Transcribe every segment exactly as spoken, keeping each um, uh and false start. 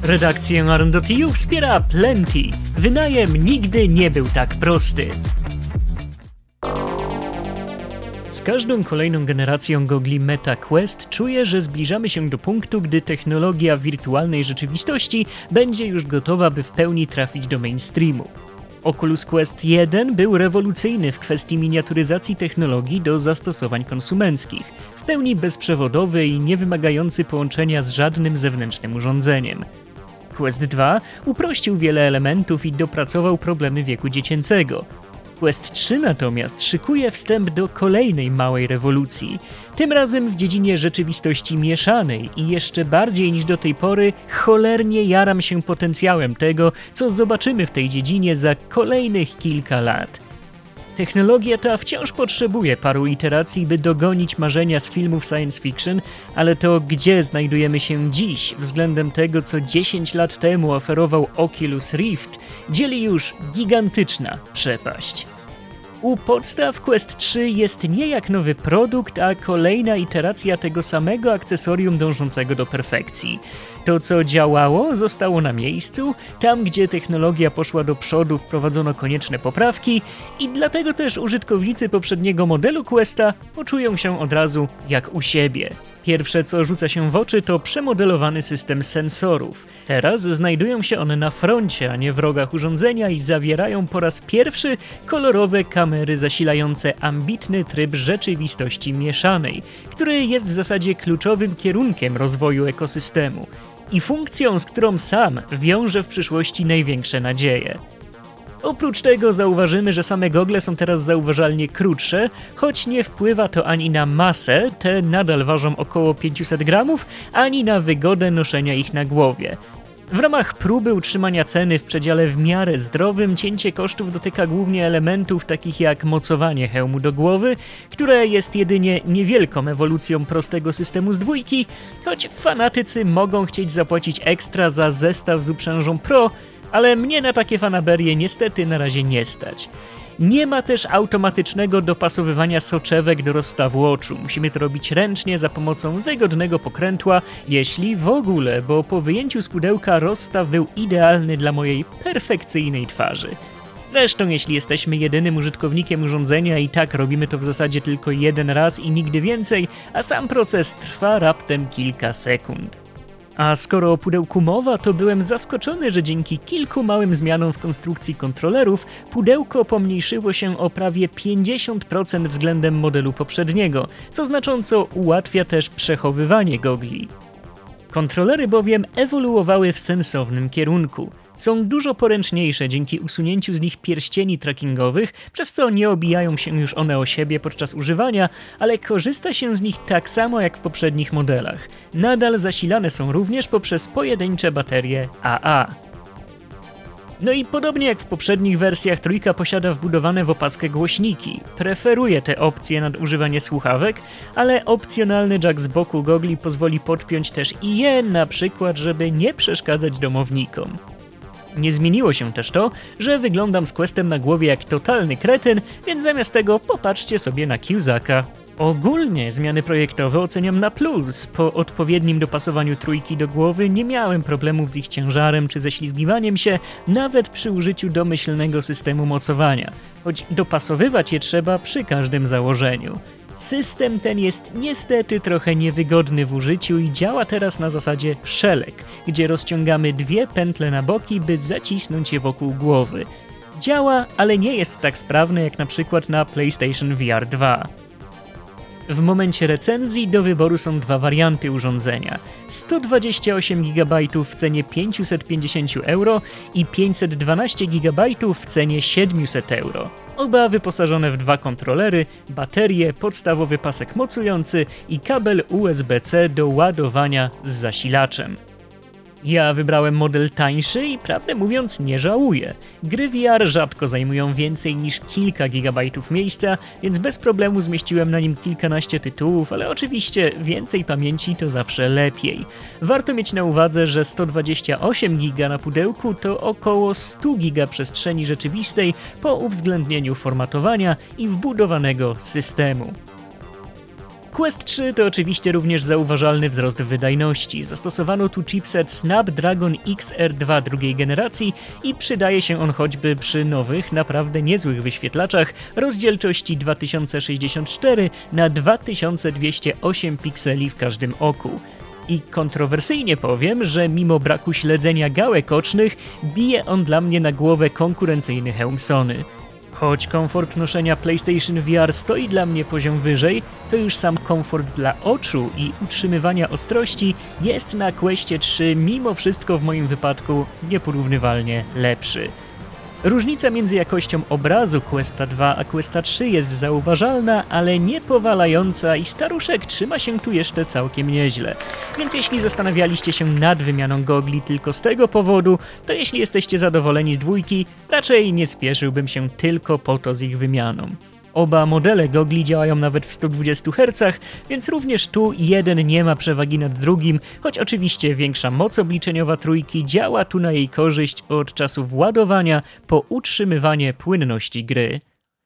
Redakcję Arn kropka t u wspiera Plenty. Wynajem nigdy nie był tak prosty. Z każdą kolejną generacją gogli Meta Quest czuję, że zbliżamy się do punktu, gdy technologia wirtualnej rzeczywistości będzie już gotowa, by w pełni trafić do mainstreamu. Oculus Quest jeden był rewolucyjny w kwestii miniaturyzacji technologii do zastosowań konsumenckich, w pełni bezprzewodowy i nie wymagający połączenia z żadnym zewnętrznym urządzeniem. Quest dwa uprościł wiele elementów i dopracował problemy wieku dziecięcego. Quest trzy natomiast szykuje wstęp do kolejnej małej rewolucji, tym razem w dziedzinie rzeczywistości mieszanej i jeszcze bardziej niż do tej pory cholernie jaram się potencjałem tego, co zobaczymy w tej dziedzinie za kolejnych kilka lat. Technologia ta wciąż potrzebuje paru iteracji, by dogonić marzenia z filmów science fiction, ale to gdzie znajdujemy się dziś względem tego, co dziesięć lat temu oferował Oculus Rift, dzieli już gigantyczna przepaść. U podstaw Quest trzy jest nie jak nowy produkt, a kolejna iteracja tego samego akcesorium dążącego do perfekcji. To, co działało, zostało na miejscu, tam gdzie technologia poszła do przodu, wprowadzono konieczne poprawki i dlatego też użytkownicy poprzedniego modelu Questa poczują się od razu jak u siebie. Pierwsze, co rzuca się w oczy, to przemodelowany system sensorów. Teraz znajdują się one na froncie, a nie w rogach urządzenia i zawierają po raz pierwszy kolorowe kamery zasilające ambitny tryb rzeczywistości mieszanej, który jest w zasadzie kluczowym kierunkiem rozwoju ekosystemu i funkcją, z którą sam wiąże w przyszłości największe nadzieje. Oprócz tego zauważymy, że same gogle są teraz zauważalnie krótsze, choć nie wpływa to ani na masę, te nadal ważą około pięćset gramów, ani na wygodę noszenia ich na głowie. W ramach próby utrzymania ceny w przedziale w miarę zdrowym, cięcie kosztów dotyka głównie elementów takich jak mocowanie hełmu do głowy, które jest jedynie niewielką ewolucją prostego systemu z dwójki, choć fanatycy mogą chcieć zapłacić ekstra za zestaw z uprzężą Pro, ale mnie na takie fanaberie niestety na razie nie stać. Nie ma też automatycznego dopasowywania soczewek do rozstawu oczu. Musimy to robić ręcznie za pomocą wygodnego pokrętła, jeśli w ogóle, bo po wyjęciu z pudełka rozstaw był idealny dla mojej perfekcyjnej twarzy. Zresztą jeśli jesteśmy jedynym użytkownikiem urządzenia i tak robimy to w zasadzie tylko jeden raz i nigdy więcej, a sam proces trwa raptem kilka sekund. A skoro o pudełku mowa, to byłem zaskoczony, że dzięki kilku małym zmianom w konstrukcji kontrolerów pudełko pomniejszyło się o prawie pięćdziesiąt procent względem modelu poprzedniego, co znacząco ułatwia też przechowywanie gogli. Kontrolery bowiem ewoluowały w sensownym kierunku. Są dużo poręczniejsze dzięki usunięciu z nich pierścieni trackingowych, przez co nie obijają się już one o siebie podczas używania, ale korzysta się z nich tak samo jak w poprzednich modelach. Nadal zasilane są również poprzez pojedyncze baterie A A. No i podobnie jak w poprzednich wersjach, trójka posiada wbudowane w opaskę głośniki. Preferuję te opcje nad używanie słuchawek, ale opcjonalny jack z boku gogli pozwoli podpiąć też i je, na przykład, żeby nie przeszkadzać domownikom. Nie zmieniło się też to, że wyglądam z Questem na głowie jak totalny kretyn, więc zamiast tego popatrzcie sobie na Cusaka. Ogólnie zmiany projektowe oceniam na plus. Po odpowiednim dopasowaniu trójki do głowy nie miałem problemów z ich ciężarem czy ześlizgiwaniem się, nawet przy użyciu domyślnego systemu mocowania, choć dopasowywać je trzeba przy każdym założeniu. System ten jest niestety trochę niewygodny w użyciu i działa teraz na zasadzie szelek, gdzie rozciągamy dwie pętle na boki, by zacisnąć je wokół głowy. Działa, ale nie jest tak sprawny jak na przykład na PlayStation V R dwa. W momencie recenzji do wyboru są dwa warianty urządzenia. sto dwadzieścia osiem gigabajtów w cenie pięćset pięćdziesiąt euro i pięćset dwanaście gigabajtów w cenie siedemset euro. Oba wyposażone w dwa kontrolery, baterie, podstawowy pasek mocujący i kabel U S B C do ładowania z zasilaczem. Ja wybrałem model tańszy i prawdę mówiąc nie żałuję. Gry V R rzadko zajmują więcej niż kilka gigabajtów miejsca, więc bez problemu zmieściłem na nim kilkanaście tytułów, ale oczywiście więcej pamięci to zawsze lepiej. Warto mieć na uwadze, że sto dwadzieścia osiem giga na pudełku to około sto giga przestrzeni rzeczywistej po uwzględnieniu formatowania i wbudowanego systemu. Quest trzy to oczywiście również zauważalny wzrost wydajności. Zastosowano tu chipset Snapdragon X R dwa drugiej generacji i przydaje się on choćby przy nowych, naprawdę niezłych wyświetlaczach rozdzielczości dwa tysiące sześćdziesiąt cztery na dwa tysiące dwieście osiem pikseli w każdym oku. I kontrowersyjnie powiem, że mimo braku śledzenia gałek ocznych, bije on dla mnie na głowę konkurencyjny hełm Sony. Choć komfort noszenia PlayStation V R stoi dla mnie poziom wyżej, to już sam komfort dla oczu i utrzymywania ostrości jest na Questie trzy mimo wszystko w moim wypadku nieporównywalnie lepszy. Różnica między jakością obrazu Questa dwa a Questa trzy jest zauważalna, ale nie powalająca i staruszek trzyma się tu jeszcze całkiem nieźle. Więc jeśli zastanawialiście się nad wymianą gogli tylko z tego powodu, to jeśli jesteście zadowoleni z dwójki, raczej nie spieszyłbym się tylko po to z ich wymianą. Oba modele gogli działają nawet w stu dwudziestu hercach, więc również tu jeden nie ma przewagi nad drugim, choć oczywiście większa moc obliczeniowa trójki działa tu na jej korzyść od czasu władowania po utrzymywanie płynności gry.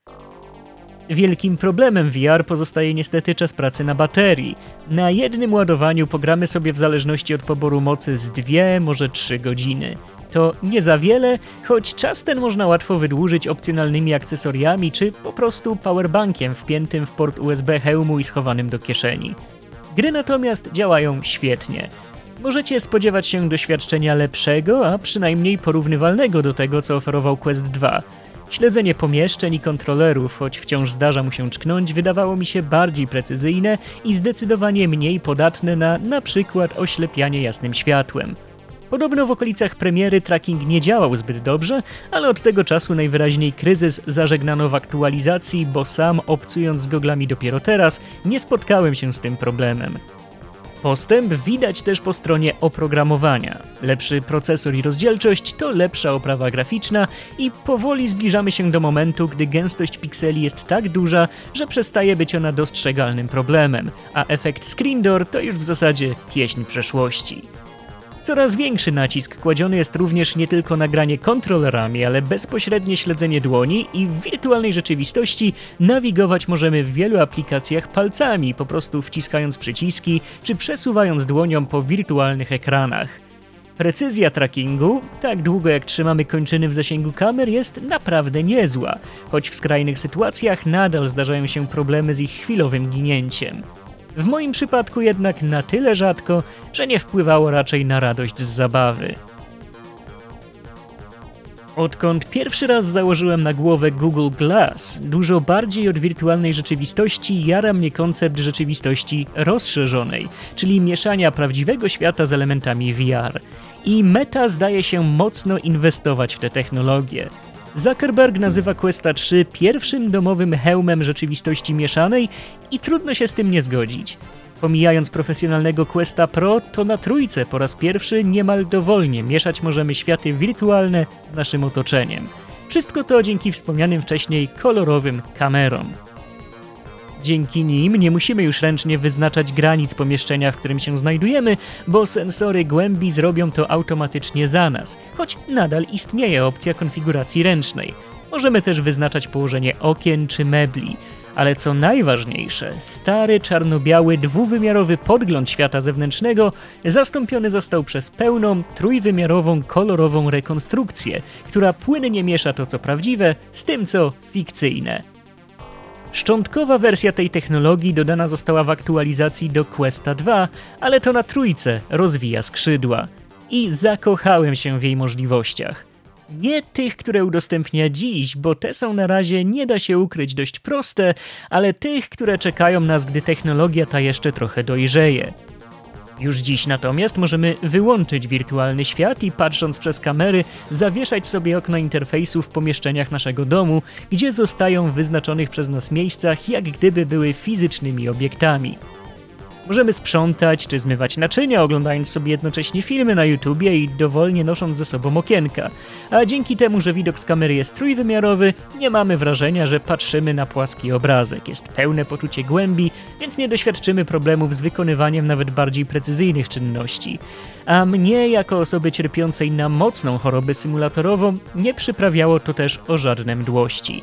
Wielkim problemem V R pozostaje niestety czas pracy na baterii. Na jednym ładowaniu pogramy sobie w zależności od poboru mocy z dwie, może trzy godziny. To nie za wiele, choć czas ten można łatwo wydłużyć opcjonalnymi akcesoriami czy po prostu powerbankiem wpiętym w port U S B hełmu i schowanym do kieszeni. Gry natomiast działają świetnie. Możecie spodziewać się doświadczenia lepszego, a przynajmniej porównywalnego do tego, co oferował Quest dwa. Śledzenie pomieszczeń i kontrolerów, choć wciąż zdarza mu się czknąć, wydawało mi się bardziej precyzyjne i zdecydowanie mniej podatne na na przykład oślepianie jasnym światłem. Podobno w okolicach premiery tracking nie działał zbyt dobrze, ale od tego czasu najwyraźniej kryzys zażegnano w aktualizacji, bo sam obcując z goglami dopiero teraz, nie spotkałem się z tym problemem. Postęp widać też po stronie oprogramowania. Lepszy procesor i rozdzielczość to lepsza oprawa graficzna i powoli zbliżamy się do momentu, gdy gęstość pikseli jest tak duża, że przestaje być ona dostrzegalnym problemem, a efekt screen door to już w zasadzie pieśń przeszłości. Coraz większy nacisk kładziony jest również nie tylko na granie kontrolerami, ale bezpośrednie śledzenie dłoni i w wirtualnej rzeczywistości nawigować możemy w wielu aplikacjach palcami, po prostu wciskając przyciski czy przesuwając dłonią po wirtualnych ekranach. Precyzja trackingu, tak długo jak trzymamy kończyny w zasięgu kamer, jest naprawdę niezła, choć w skrajnych sytuacjach nadal zdarzają się problemy z ich chwilowym ginięciem. W moim przypadku jednak na tyle rzadko, że nie wpływało raczej na radość z zabawy. Odkąd pierwszy raz założyłem na głowę Google Glass, dużo bardziej od wirtualnej rzeczywistości jara mnie koncept rzeczywistości rozszerzonej, czyli mieszania prawdziwego świata z elementami V R. I Meta zdaje się mocno inwestować w tę technologię. Zuckerberg nazywa Questa trzy pierwszym domowym hełmem rzeczywistości mieszanej i trudno się z tym nie zgodzić. Pomijając profesjonalnego Questa Pro, to na trójce po raz pierwszy niemal dowolnie mieszać możemy światy wirtualne z naszym otoczeniem. Wszystko to dzięki wspomnianym wcześniej kolorowym kamerom. Dzięki nim nie musimy już ręcznie wyznaczać granic pomieszczenia, w którym się znajdujemy, bo sensory głębi zrobią to automatycznie za nas, choć nadal istnieje opcja konfiguracji ręcznej. Możemy też wyznaczać położenie okien czy mebli, ale co najważniejsze, stary czarno-biały dwuwymiarowy podgląd świata zewnętrznego zastąpiony został przez pełną, trójwymiarową, kolorową rekonstrukcję, która płynnie miesza to co prawdziwe z tym co fikcyjne. Szczątkowa wersja tej technologii dodana została w aktualizacji do Questa dwa, ale to na trójce rozwija skrzydła. I zakochałem się w jej możliwościach. Nie tych, które udostępnia dziś, bo te są na razie, nie da się ukryć, dość proste, ale tych, które czekają nas, gdy technologia ta jeszcze trochę dojrzeje. Już dziś natomiast możemy wyłączyć wirtualny świat i patrząc przez kamery zawieszać sobie okno interfejsu w pomieszczeniach naszego domu, gdzie zostają w wyznaczonych przez nas miejscach, jak gdyby były fizycznymi obiektami. Możemy sprzątać czy zmywać naczynia, oglądając sobie jednocześnie filmy na YouTubie i dowolnie nosząc ze sobą okienka. A dzięki temu, że widok z kamery jest trójwymiarowy, nie mamy wrażenia, że patrzymy na płaski obrazek. Jest pełne poczucie głębi, więc nie doświadczymy problemów z wykonywaniem nawet bardziej precyzyjnych czynności. A mnie, jako osoby cierpiącej na mocną chorobę symulatorową, nie przyprawiało to też o żadne mdłości.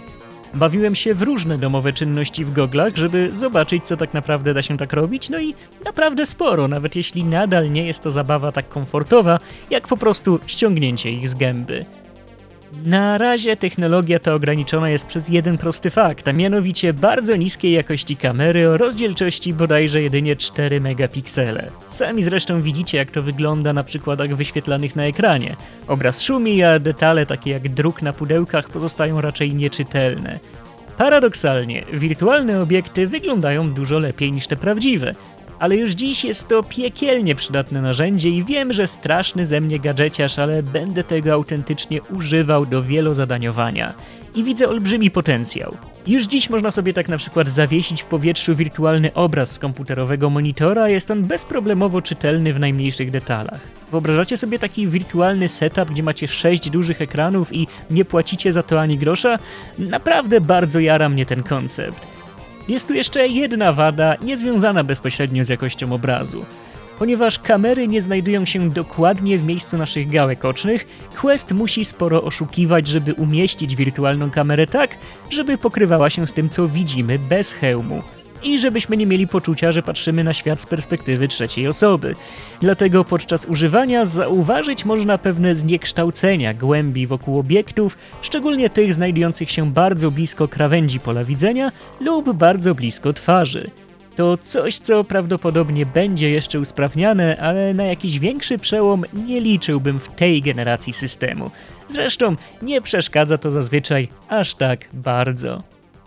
Bawiłem się w różne domowe czynności w goglach, żeby zobaczyć, co tak naprawdę da się tak robić, no i naprawdę sporo, nawet jeśli nadal nie jest to zabawa tak komfortowa, jak po prostu ściągnięcie ich z gęby. Na razie technologia ta ograniczona jest przez jeden prosty fakt, a mianowicie bardzo niskiej jakości kamery o rozdzielczości bodajże jedynie cztery megapiksele. Sami zresztą widzicie, jak to wygląda na przykładach wyświetlanych na ekranie. Obraz szumi, a detale takie jak druk na pudełkach pozostają raczej nieczytelne. Paradoksalnie, wirtualne obiekty wyglądają dużo lepiej niż te prawdziwe. Ale już dziś jest to piekielnie przydatne narzędzie i wiem, że straszny ze mnie gadżeciarz, ale będę tego autentycznie używał do wielozadaniowania. I widzę olbrzymi potencjał. Już dziś można sobie tak na przykład zawiesić w powietrzu wirtualny obraz z komputerowego monitora, jest on bezproblemowo czytelny w najmniejszych detalach. Wyobrażacie sobie taki wirtualny setup, gdzie macie sześć dużych ekranów i nie płacicie za to ani grosza? Naprawdę bardzo jara mnie ten koncept. Jest tu jeszcze jedna wada, niezwiązana bezpośrednio z jakością obrazu. Ponieważ kamery nie znajdują się dokładnie w miejscu naszych gałek ocznych, Quest musi sporo oszukiwać, żeby umieścić wirtualną kamerę tak, żeby pokrywała się z tym, co widzimy bez hełmu. I żebyśmy nie mieli poczucia, że patrzymy na świat z perspektywy trzeciej osoby. Dlatego podczas używania zauważyć można pewne zniekształcenia głębi wokół obiektów, szczególnie tych znajdujących się bardzo blisko krawędzi pola widzenia lub bardzo blisko twarzy. To coś, co prawdopodobnie będzie jeszcze usprawniane, ale na jakiś większy przełom nie liczyłbym w tej generacji systemu. Zresztą nie przeszkadza to zazwyczaj aż tak bardzo.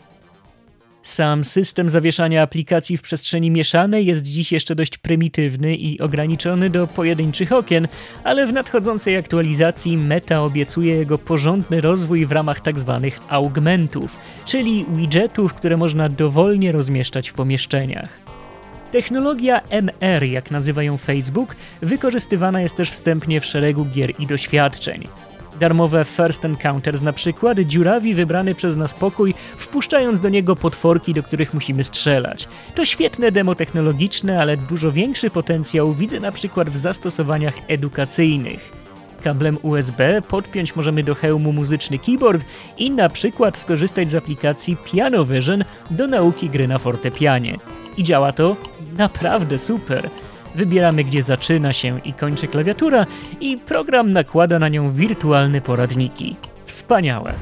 Sam system zawieszania aplikacji w przestrzeni mieszanej jest dziś jeszcze dość prymitywny i ograniczony do pojedynczych okien, ale w nadchodzącej aktualizacji Meta obiecuje jego porządny rozwój w ramach tzw. augmentów, czyli widgetów, które można dowolnie rozmieszczać w pomieszczeniach. Technologia M R, jak nazywa ją Facebook, wykorzystywana jest też wstępnie w szeregu gier i doświadczeń. Darmowe First Encounters na przykład dziurawi wybrany przez nas pokój, wpuszczając do niego potworki, do których musimy strzelać. To świetne demo technologiczne, ale dużo większy potencjał widzę na przykład w zastosowaniach edukacyjnych. Kablem U S B podpiąć możemy do hełmu muzyczny keyboard i na przykład skorzystać z aplikacji Piano Vision do nauki gry na fortepianie. I działa to naprawdę super. Wybieramy, gdzie zaczyna się i kończy klawiatura i program nakłada na nią wirtualne poradniki. Wspaniałe!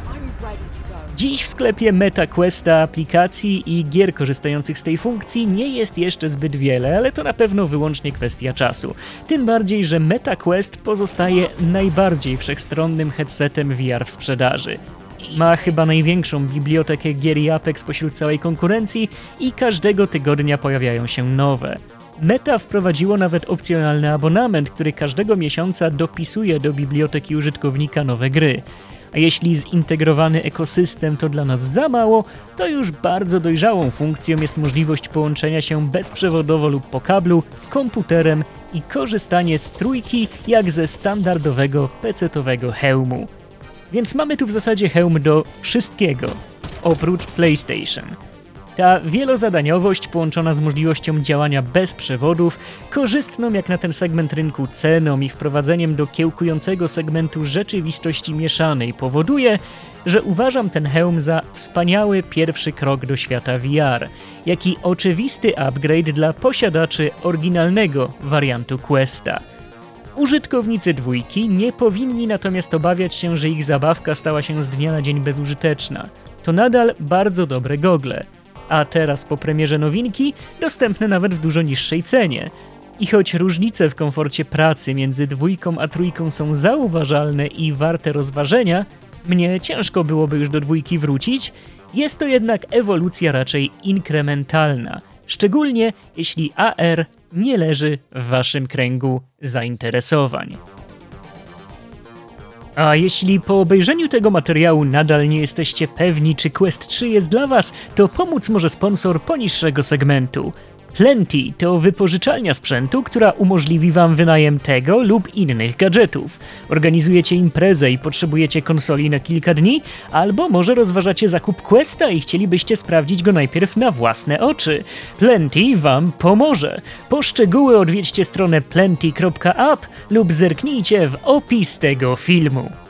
Dziś w sklepie Meta Questa aplikacji i gier korzystających z tej funkcji nie jest jeszcze zbyt wiele, ale to na pewno wyłącznie kwestia czasu. Tym bardziej, że Meta Quest pozostaje najbardziej wszechstronnym headsetem V R w sprzedaży. Ma chyba największą bibliotekę gier i apek spośród całej konkurencji i każdego tygodnia pojawiają się nowe. Meta wprowadziło nawet opcjonalny abonament, który każdego miesiąca dopisuje do biblioteki użytkownika nowe gry. A jeśli zintegrowany ekosystem to dla nas za mało, to już bardzo dojrzałą funkcją jest możliwość połączenia się bezprzewodowo lub po kablu z komputerem i korzystanie z trójki jak ze standardowego pecetowego hełmu. Więc mamy tu w zasadzie hełm do wszystkiego, oprócz PlayStation. Ta wielozadaniowość połączona z możliwością działania bez przewodów, korzystną jak na ten segment rynku ceną i wprowadzeniem do kiełkującego segmentu rzeczywistości mieszanej powoduje, że uważam ten hełm za wspaniały pierwszy krok do świata V R, jak i oczywisty upgrade dla posiadaczy oryginalnego wariantu Questa. Użytkownicy dwójki nie powinni natomiast obawiać się, że ich zabawka stała się z dnia na dzień bezużyteczna. To nadal bardzo dobre gogle. A teraz po premierze nowinki dostępne nawet w dużo niższej cenie. I choć różnice w komforcie pracy między dwójką a trójką są zauważalne i warte rozważenia, mnie ciężko byłoby już do dwójki wrócić, jest to jednak ewolucja raczej inkrementalna, szczególnie jeśli A R nie leży w waszym kręgu zainteresowań. A jeśli po obejrzeniu tego materiału nadal nie jesteście pewni, czy Quest trzy jest dla was, to pomóc może sponsor poniższego segmentu. Plenty to wypożyczalnia sprzętu, która umożliwi wam wynajem tego lub innych gadżetów. Organizujecie imprezę i potrzebujecie konsoli na kilka dni, albo może rozważacie zakup Questa i chcielibyście sprawdzić go najpierw na własne oczy. Plenty wam pomoże. Po szczegóły odwiedźcie stronę plenty kropka app lub zerknijcie w opis tego filmu.